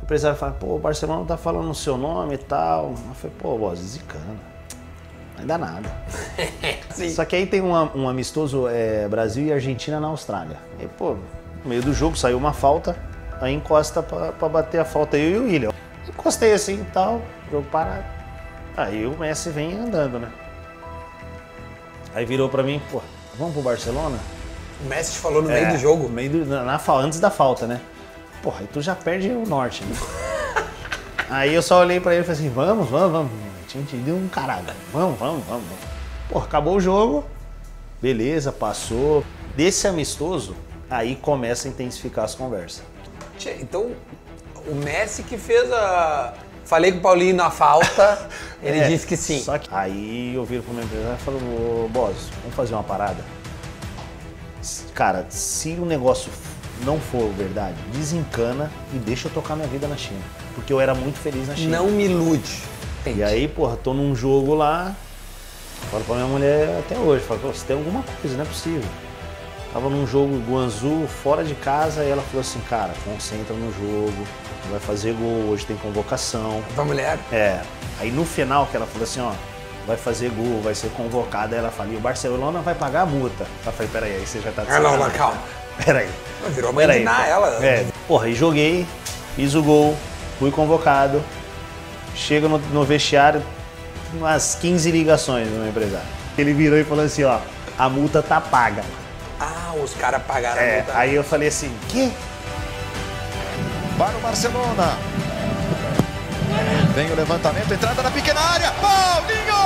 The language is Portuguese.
empresário fala, pô, o Barcelona tá falando o seu nome e tal. Eu falei, pô, voz, zicana. Não dá nada. Só que aí tem um amistoso Brasil e Argentina na Austrália. E, pô, no meio do jogo saiu uma falta, aí encosta pra bater a falta eu e o William. Encostei assim e tal, jogo parado. Aí o Messi vem andando, né? Aí virou pra mim, pô, vamos pro Barcelona? O Messi te falou no meio do jogo? No meio antes da falta, né? Porra, aí tu já perde o norte, né? Aí eu só olhei pra ele e falei assim, vamos. Tinha entendido um caralho. Vamos. Porra, acabou o jogo. Beleza, passou. Desse amistoso, aí começa a intensificar as conversas. Então, o Messi que fez a... Falei com o Paulinho na falta, ele disse que sim. Só que aí eu viro pro meu empresário e falo, ô, boss, vamos fazer uma parada? Cara, se o negócio não for verdade, desencana e deixa eu tocar minha vida na China. Porque eu era muito feliz na China. Não me ilude. Entendi. E aí, porra, tô num jogo lá, falo pra minha mulher até hoje, falo, você tem alguma coisa, não é possível. Tava num jogo Guangzhou, fora de casa, e ela falou assim, cara, concentra no jogo, vai fazer gol, hoje tem convocação. Tua mulher? Aí no final que ela falou assim, ó, vai fazer gol, vai ser convocada, ela falou, o Barcelona vai pagar a multa. Eu falei, peraí, aí você já tá... Não, calma. Peraí. Virou mãe de Ná, ela. Porra, aí joguei, fiz o gol, fui convocado, chego no vestiário, umas 15 ligações do meu empresário. Ele virou e falou assim, ó, a multa tá paga. Ah, os caras pagaram a multa. Aí eu falei assim, quê? Para o Barcelona. Vem o levantamento, entrada na pequena área. Paulinho!